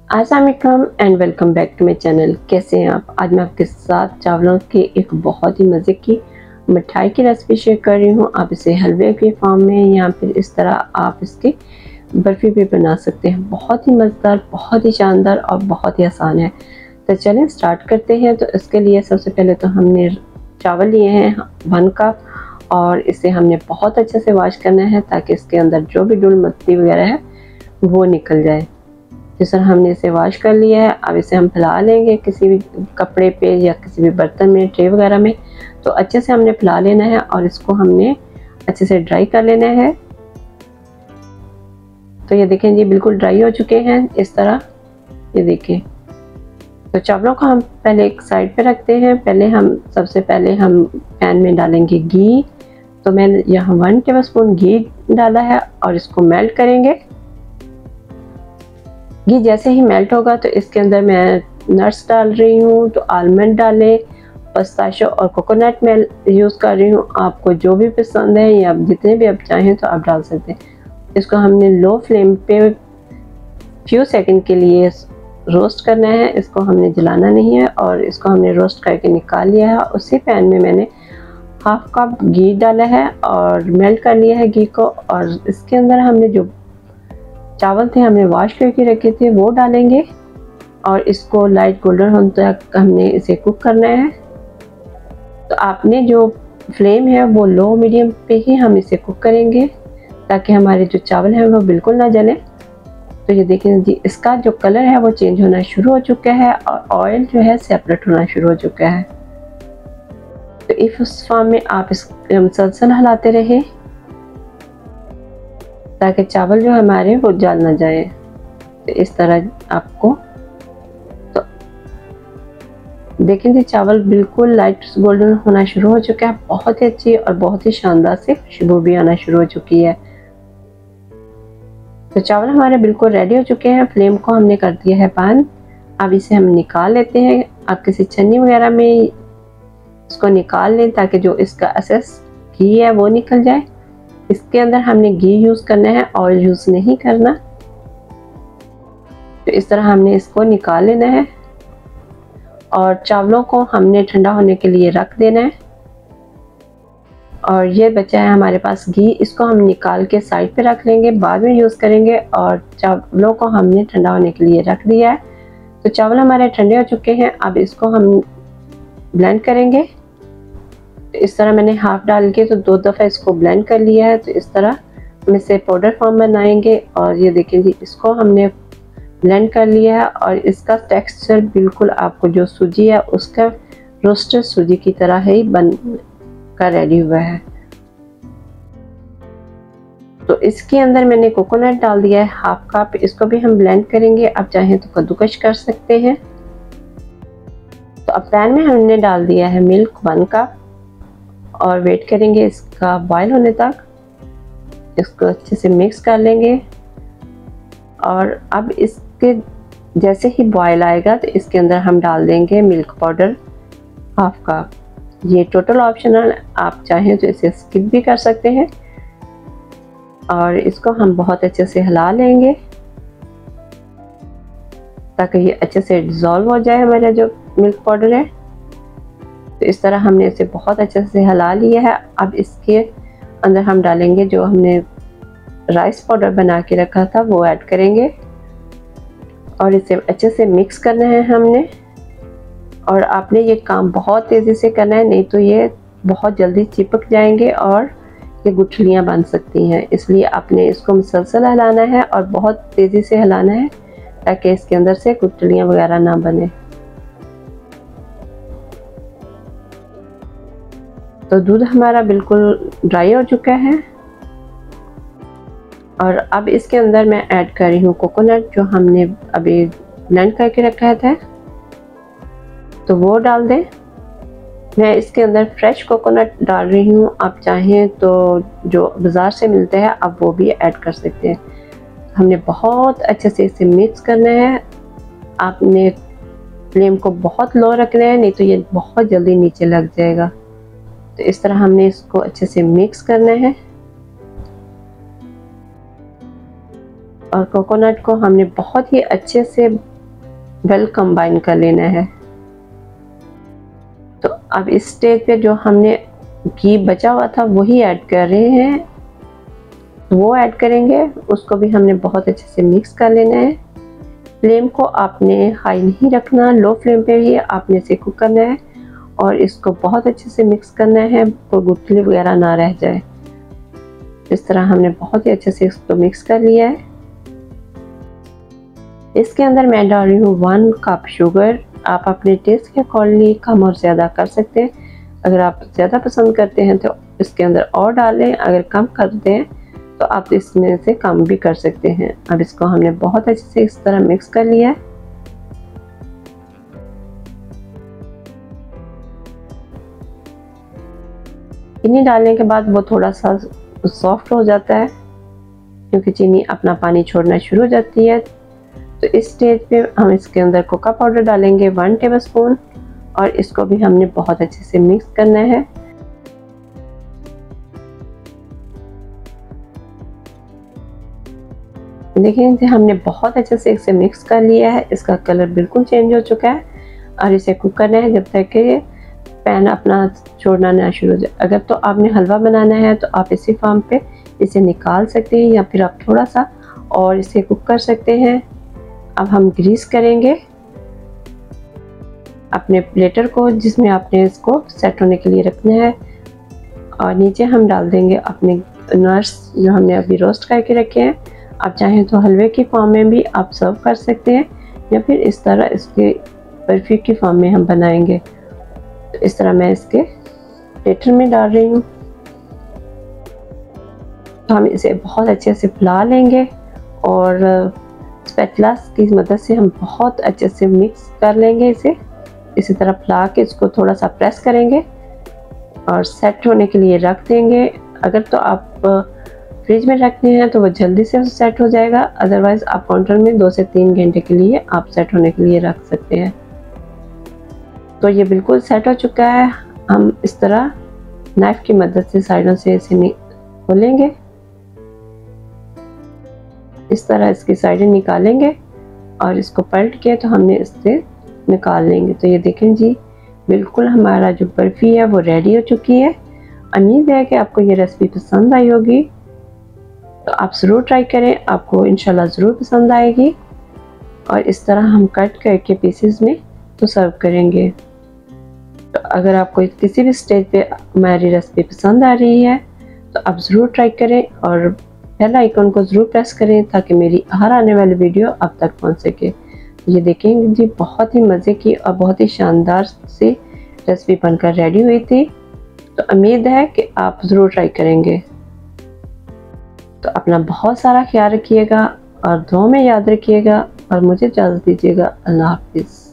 अस्सलाम वालेकुम and welcome back to my channel. कैसे हैं आप? आज मैं आपके साथ चावलों की एक बहुत ही मज़े की मिठाई की रेसिपी शेयर कर रही हूँ। आप इसे हलवे के फॉर्म में या फिर इस तरह आप इसकी बर्फ़ी भी बना सकते हैं। बहुत ही मज़ेदार, बहुत ही शानदार और बहुत ही आसान है। तो चलें स्टार्ट करते हैं। तो इसके लिए सबसे पहले तो हमने चावल लिए हैं 1 कप और इसे हमने बहुत अच्छे से वॉश करना है ताकि इसके अंदर जो भी धूल मिट्टी वगैरह है वो निकल जाए। जिस तरह हमने इसे वॉश कर लिया है, अब इसे हम फैला लेंगे किसी भी कपड़े पे या किसी भी बर्तन में, ट्रे वगैरह में। तो अच्छे से हमने फैला लेना है और इसको हमने अच्छे से ड्राई कर लेना है। तो ये देखें जी बिल्कुल ड्राई हो चुके हैं इस तरह, ये देखें। तो चावलों को हम पहले एक साइड पे रखते हैं। सबसे पहले हम पैन में डालेंगे घी। तो मैंने यहाँ 1 टेबलस्पून घी डाला है और इसको मेल्ट करेंगे। घी जैसे ही मेल्ट होगा तो इसके अंदर मैं नट्स डाल रही हूँ। तो आलमंड डालें, पिस्ताशियो और कोकोनट मैं यूज़ कर रही हूँ। आपको जो भी पसंद है या जितने भी आप चाहें तो आप डाल सकते हैं। इसको हमने लो फ्लेम पे फ्यू सेकंड के लिए रोस्ट करना है। इसको हमने जलाना नहीं है और इसको हमने रोस्ट करके निकाल लिया है। उसी पैन में मैंने 1/2 कप घी डाला है और मेल्ट कर लिया है घी को। और इसके अंदर हमने जो चावल थे हमने वॉश करके रखे थे वो डालेंगे और इसको लाइट गोल्डन होने तक हमने इसे कुक करना है। तो आपने जो फ्लेम है वो लो मीडियम पे ही हम इसे कुक करेंगे ताकि हमारे जो चावल हैं वो बिल्कुल ना जले। तो ये देखें जी इसका जो कलर है वो चेंज होना शुरू हो चुका है और ऑयल जो है सेपरेट होना शुरू हो चुका है। तो इस फॉर्म में आप इस मुसलसल हिलाते रहें ताकि चावल जो हमारे वो जल ना जाए। तो इस तरह आपको तो देखें कि चावल बिल्कुल लाइट गोल्डन होना शुरू हो चुका है। बहुत ही अच्छी और बहुत ही शानदार से खुशबू भी आना शुरू हो चुकी है। तो चावल हमारे बिल्कुल रेडी हो चुके हैं। फ्लेम को हमने कर दिया है बंद। अब इसे हम निकाल लेते हैं। आप किसी छन्नी वगैरह में इसको निकाल लें ताकि जो इसका एक्सेस घी है वो निकल जाए। इसके अंदर हमने घी यूज़ करना है, ऑयल यूज़ नहीं करना। तो इस तरह हमने इसको निकाल लेना है और चावलों को हमने ठंडा होने के लिए रख देना है। और ये बचा है हमारे पास घी, इसको हम निकाल के साइड पे रख लेंगे, बाद में यूज़ करेंगे। और चावलों को हमने ठंडा होने के लिए रख दिया है। तो चावल हमारे ठंडे हो चुके हैं। अब इसको हम ब्लेंड करेंगे। तो इस तरह मैंने हाफ डाल के तो 2 दफ़ा इसको ब्लेंड कर लिया है। तो इस तरह हम इसे पाउडर फॉर्म बनाएंगे। और ये देखें जी इसको हमने ब्लेंड कर लिया है और इसका टेक्सचर बिल्कुल आपको जो सूजी है उसका रोस्टेड सूजी की तरह ही बन कर रेडी हुआ है। तो इसके अंदर मैंने कोकोनट डाल दिया है 1/2 कप। इसको भी हम ब्लेंड करेंगे। आप चाहें तो कद्दूकश कर सकते हैं। तो अब पैन में हमने डाल दिया है मिल्क 1 कप और वेट करेंगे इसका बॉयल होने तक। इसको अच्छे से मिक्स कर लेंगे। और अब इसके जैसे ही बॉयल आएगा तो इसके अंदर हम डाल देंगे मिल्क पाउडर 1/2 कप। ये टोटल ऑप्शनल, आप चाहें तो इसे स्किप भी कर सकते हैं। और इसको हम बहुत अच्छे से हिला लेंगे ताकि ये अच्छे से डिज़ोल्व हो जाए हमारा जो मिल्क पाउडर है। तो इस तरह हमने इसे बहुत अच्छे से हिला लिया है। अब इसके अंदर हम डालेंगे जो हमने राइस पाउडर बना के रखा था वो ऐड करेंगे और इसे अच्छे से मिक्स करना है हमने। और आपने ये काम बहुत तेज़ी से करना है, नहीं तो ये बहुत जल्दी चिपक जाएंगे और ये गुठलियाँ बन सकती हैं। इसलिए आपने इसको मुसलसल हिलाना है और बहुत तेज़ी से हिलाना है ताकि इसके अंदर से गुठलियाँ वगैरह ना बने। तो दूध हमारा बिल्कुल ड्राई हो चुका है और अब इसके अंदर मैं ऐड कर रही हूँ कोकोनट जो हमने अभी ब्लेंड करके रखा था। तो वो डाल दें। मैं इसके अंदर फ्रेश कोकोनट डाल रही हूँ। आप चाहें तो जो बाज़ार से मिलते हैं आप वो भी ऐड कर सकते हैं। हमने बहुत अच्छे से इसे मिक्स करना है। आपने फ्लेम को बहुत लो रखना है, नहीं तो ये बहुत जल्दी नीचे लग जाएगा। तो इस तरह हमने इसको अच्छे से मिक्स करना है और कोकोनट को हमने बहुत ही अच्छे से वेल कंबाइन कर लेना है। तो अब इस स्टेज पे जो हमने घी बचा हुआ था वही ऐड कर रहे हैं, वो ऐड करेंगे। उसको भी हमने बहुत अच्छे से मिक्स कर लेना है। फ्लेम को आपने हाई नहीं रखना, लो फ्लेम पे ही आपने इसे कुक करना है और इसको बहुत अच्छे से मिक्स करना है, कोई गुठली वगैरह ना रह जाए। इस तरह हमने बहुत ही अच्छे से इसको मिक्स कर लिया है। इसके अंदर मैं डाल रही हूँ 1 कप शुगर। आप अपने टेस्ट के अकॉर्डिंगली कम और ज़्यादा कर सकते हैं। अगर आप ज़्यादा पसंद करते हैं तो इसके अंदर और डालें, अगर कम करते हैं तो आप इसमें से कम भी कर सकते हैं। अब इसको हमने बहुत अच्छे से इस तरह मिक्स कर लिया है। चीनी डालने के बाद वो थोड़ा सा सॉफ्ट हो जाता है क्योंकि चीनी अपना पानी छोड़ना शुरू हो जाती है। तो इस स्टेज पे हम इसके अंदर कोका पाउडर डालेंगे 1 टेबलस्पून और इसको भी हमने बहुत अच्छे से मिक्स करना है। देखिए हमने बहुत अच्छे से इसे मिक्स कर लिया है। इसका कलर बिल्कुल चेंज हो चुका है और इसे कुक करना है जब तक कि पैन अपना छोड़ना ना शुरू हो जाए। अगर तो आपने हलवा बनाना है तो आप इसी फॉर्म पे इसे निकाल सकते हैं या फिर आप थोड़ा सा और इसे कुक कर सकते हैं। अब हम ग्रीस करेंगे अपने प्लेटर को जिसमें आपने इसको सेट होने के लिए रखना है और नीचे हम डाल देंगे अपने नट्स जो हमने अभी रोस्ट करके रखे हैं। आप चाहें तो हलवे की फॉर्म में भी आप सर्व कर सकते हैं या फिर इस तरह इसके बर्फी की फॉर्म में हम बनाएंगे। तो इस तरह मैं इसके प्लेटर में डाल रही हूँ। तो हम इसे बहुत अच्छे से फैला लेंगे और स्पैटुला की मदद से हम बहुत अच्छे से मिक्स कर लेंगे इसे। इसी तरह फैला के इसको थोड़ा सा प्रेस करेंगे और सेट होने के लिए रख देंगे। अगर तो आप फ्रिज में रखते हैं तो वो जल्दी से सेट हो जाएगा, अदरवाइज़ आप काउंटर में 2 से 3 घंटे के लिए आप सेट होने के लिए रख सकते हैं। तो ये बिल्कुल सेट हो चुका है। हम इस तरह नाइफ की मदद से साइडों से इसे खोलेंगे, इस तरह इसकी साइडें निकालेंगे और इसको पलट के तो हमने इससे निकाल लेंगे। तो ये देखें जी, बिल्कुल हमारा जो बर्फ़ी है वो रेडी हो चुकी है। उम्मीद है कि आपको ये रेसिपी पसंद आई होगी, तो आप ज़रूर ट्राई करें, आपको इंशाल्लाह ज़रूर पसंद आएगी। और इस तरह हम कट करके पीसेस में तो सर्व करेंगे। तो अगर आपको किसी भी स्टेज पे हमारी रेसिपी पसंद आ रही है तो आप ज़रूर ट्राई करें और बेल आइकन को ज़रूर प्रेस करें ताकि मेरी हर आने वाली वीडियो आप तक पहुंच सके। ये देखेंगे जी, बहुत ही मज़े की और बहुत ही शानदार सी रेसिपी बनकर रेडी हुई थी। तो उम्मीद है कि आप ज़रूर ट्राई करेंगे। तो अपना बहुत सारा ख्याल रखिएगा और दुआ में याद रखिएगा और मुझे इजाज़त दीजिएगा। अल्लाह हाफिज़।